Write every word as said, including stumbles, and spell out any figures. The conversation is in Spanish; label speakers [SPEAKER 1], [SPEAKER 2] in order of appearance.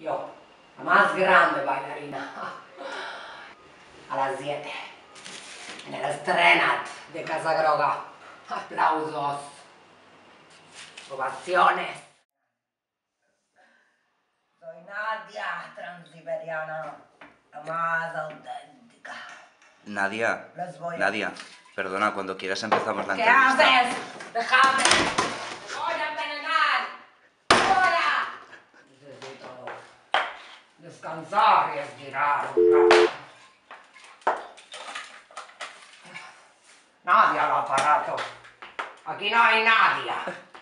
[SPEAKER 1] Yo, la más grande bailarina. A las siete. En el estrenat de Casa Groga. Aplausos. Ovaciones. Soy Nadia, transiberiana. La más auténtica.
[SPEAKER 2] Nadia,
[SPEAKER 1] Les voy a...
[SPEAKER 2] Nadia, perdona, cuando quieras empezamos la
[SPEAKER 1] ¿Qué
[SPEAKER 2] entrevista.
[SPEAKER 1] haces? ¡Déjame! ¡Me voy a envenenar! ¡Fuera! Necesito descansar y estirar un rato. Nadia al aparato. Aquí no hay Nadia.